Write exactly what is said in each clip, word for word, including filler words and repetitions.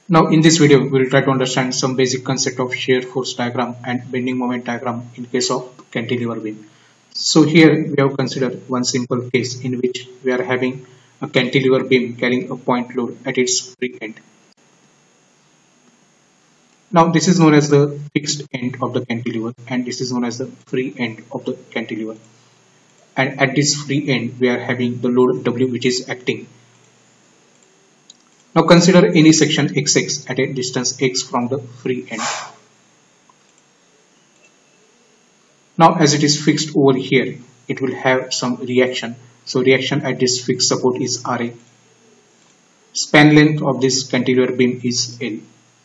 Now in this video, we will try to understand some basic concept of shear force diagram and bending moment diagram in case of cantilever beam. So here we have considered one simple case in which we are having a cantilever beam carrying a point load at its free end. Now this is known as the fixed end of the cantilever and this is known as the free end of the cantilever. And at this free end, we are having the load W which is acting. Now consider any section X X at a distance X from the free end. Now as it is fixed over here, it will have some reaction. So reaction at this fixed support is R A. Span length of this cantilever beam is L.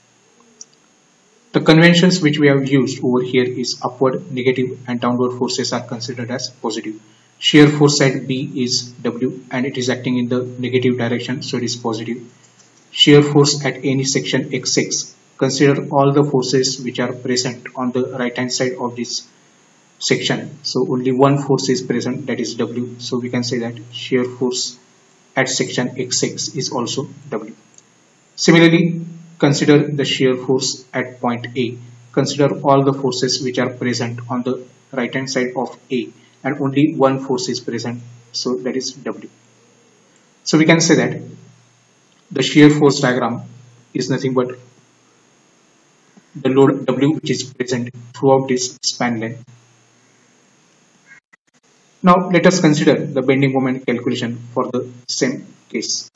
The conventions which we have used over here is upward, negative and downward forces are considered as positive. Shear force at B is W and it is acting in the negative direction, so it is positive. Shear force at any section X X. Consider all the forces which are present on the right hand side of this section. So only one force is present, that is W. So we can say that shear force at section X X is also W. Similarly, consider the shear force at point A. Consider all the forces which are present on the right hand side of A and only one force is present, so that is W. So we can say that the shear force diagram is nothing but the load W which is present throughout this span length. Now let us consider the bending moment calculation for the same case.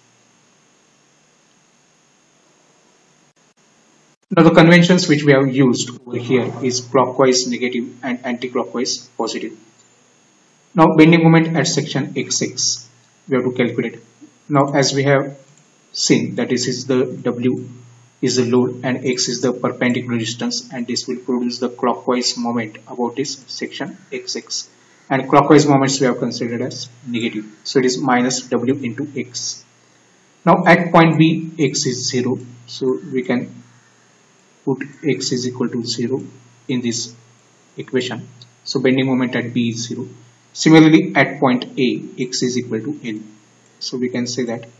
Now the conventions which we have used over here is clockwise negative and anti-clockwise positive. Now bending moment at section X X we have to calculate. Now as we have seen that this is the W is the load and X is the perpendicular distance and this will produce the clockwise moment about this section X X. And clockwise moments we have considered as negative. So it is minus W into X. Now at point B X is zero. So we can put X is equal to zero in this equation. So bending moment at B is zero. Similarly at point A, X is equal to L. So we can say that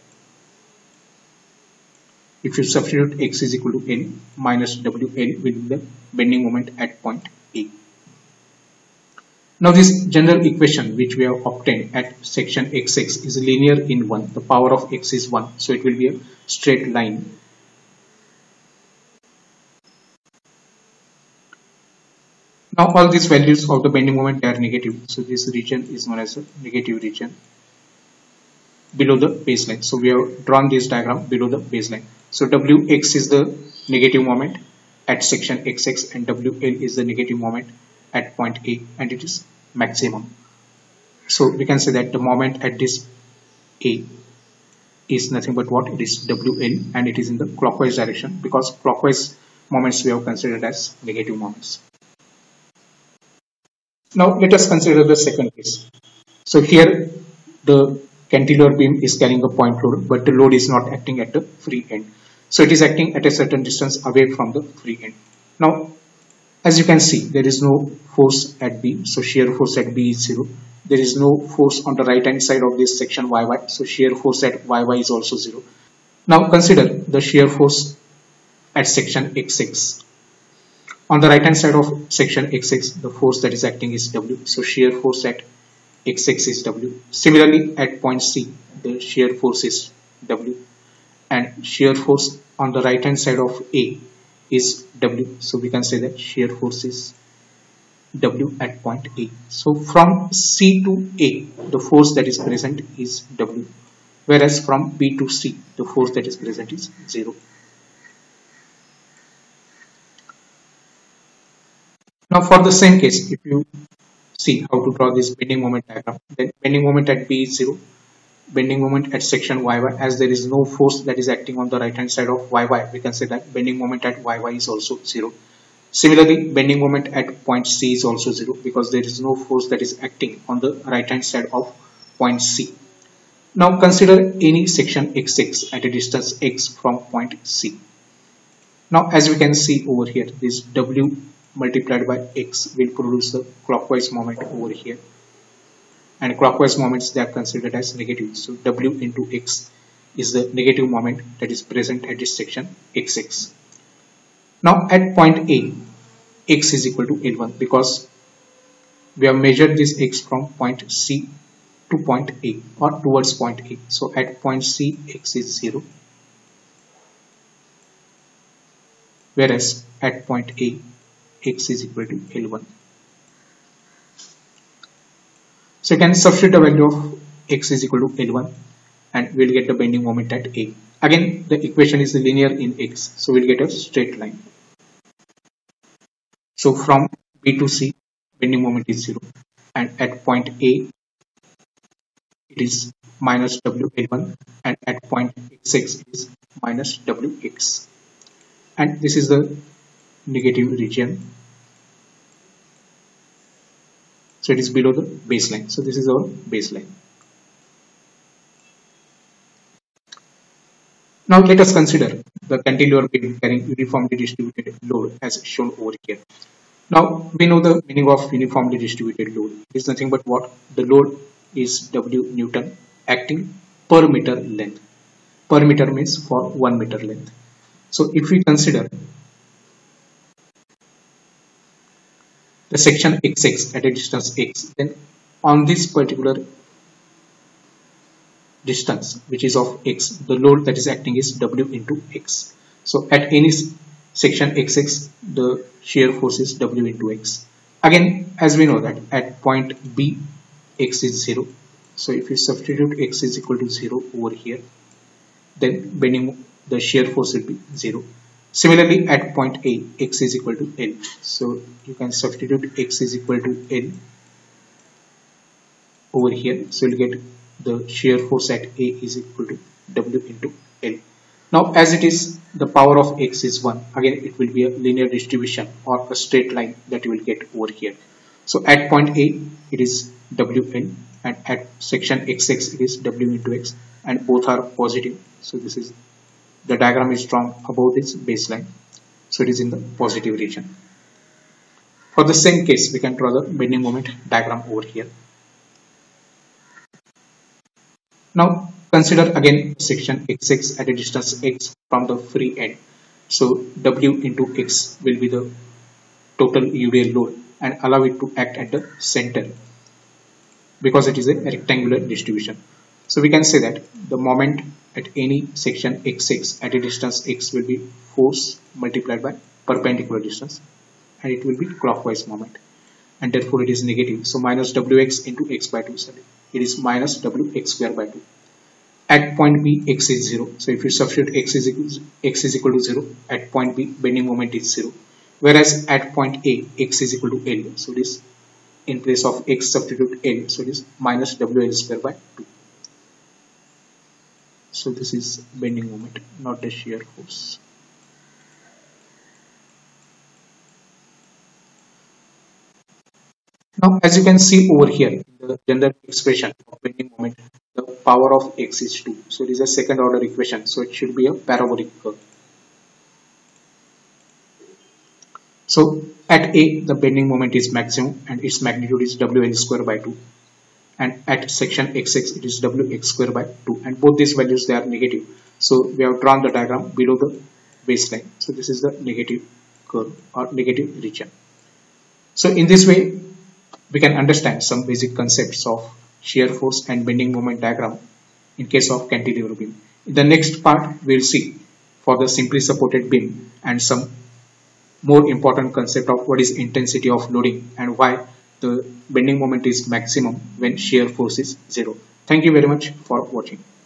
if you substitute X is equal to L, minus W L will be the bending moment at point A. Now this general equation which we have obtained at section X X is linear in one. The power of X is one. So it will be a straight line. Now all these values of the bending moment are negative. So this region is known as a negative region below the baseline. So we have drawn this diagram below the baseline. So W X is the negative moment at section X X and W L is the negative moment at point A and it is maximum. So we can say that the moment at this A is nothing but what? It is W L and it is in the clockwise direction because clockwise moments we have considered as negative moments. Now let us consider the second case. So here the cantilever beam is carrying a point load but the load is not acting at the free end. So it is acting at a certain distance away from the free end. Now as you can see there is no force at B, so shear force at B is zero. There is no force on the right hand side of this section Y Y, so shear force at Y Y is also zero. Now consider the shear force at section X X. On the right hand side of section X X, the force that is acting is W. So shear force at X X is W. Similarly at point C, the shear force is W. And shear force on the right hand side of A is W. So we can say that shear force is W at point A. So from C to A, the force that is present is W. Whereas from B to C, the force that is present is zero. Now for the same case, if you see how to draw this bending moment diagram, then bending moment at B is zero, bending moment at section Y Y, as there is no force that is acting on the right hand side of Y Y, we can say that bending moment at Y Y is also zero. Similarly, bending moment at point C is also zero because there is no force that is acting on the right hand side of point C. Now consider any section X X at a distance X from point C. Now as we can see over here, this W multiplied by X will produce the clockwise moment over here. And clockwise moments they are considered as negative. So W into X is the negative moment that is present at this section x x. Now at point A, x is equal to L one because we have measured this x from point C to point A or towards point A. So at point C, x is zero, whereas at point A, x is equal to L one. So you can substitute the value of x is equal to L one and we'll get the bending moment at A. Again, the equation is linear in x, so we'll get a straight line. So from B to C, bending moment is zero, and at point A, it is minus W L one, and at point x x it is minus W x. And this is the negative region. So it is below the baseline. So this is our baseline. Now let us consider the cantilever beam carrying uniformly distributed load as shown over here. Now we know the meaning of uniformly distributed load. It is nothing but what? The load is W Newton acting per meter length. Per meter means for one meter length. So if we consider the section x x at a distance x, then on this particular distance which is of x, the load that is acting is W into x. So at any section x x, the shear force is W into x. Again, as we know that at point B, x is zero. So if you substitute x is equal to zero over here, then bending the shear force will be zero. Similarly, at point A, x is equal to L. So you can substitute x is equal to L over here. So you'll get the shear force at A is equal to W into L. Now as it is the power of x is one, again it will be a linear distribution or a straight line that you will get over here. So at point A it is W L and at section x x it is W into x, and both are positive. So this is the diagram is drawn above this baseline. So it is in the positive region. For the same case, we can draw the bending moment diagram over here. Now consider again section x x at a distance x from the free end. So W into x will be the total U D L load and allow it to act at the center because it is a rectangular distribution. So we can say that the moment at any section x x at a distance x will be force multiplied by perpendicular distance, and it will be clockwise moment, and therefore it is negative. So minus Wx into x by two, sorry, it is minus Wx square by two. At point B, x is zero. So if you substitute x is equal, x is equal to zero, at point B bending moment is zero, whereas at point A x is equal to L. So it is in place of x substitute L. So it is minus W L square by two. So this is bending moment, not the shear force. Now as you can see over here in the general expression of bending moment, the power of x is two. So it is a second order equation. So it should be a parabolic curve. So at A the bending moment is maximum and its magnitude is W L square by two. And at section x x it is W x square by two, and both these values they are negative. So we have drawn the diagram below the baseline. So this is the negative curve or negative region. So in this way we can understand some basic concepts of shear force and bending moment diagram in case of cantilever beam. In the next part we will see for the simply supported beam and some more important concept of what is intensity of loading and why the bending moment is maximum when shear force is zero. Thank you very much for watching.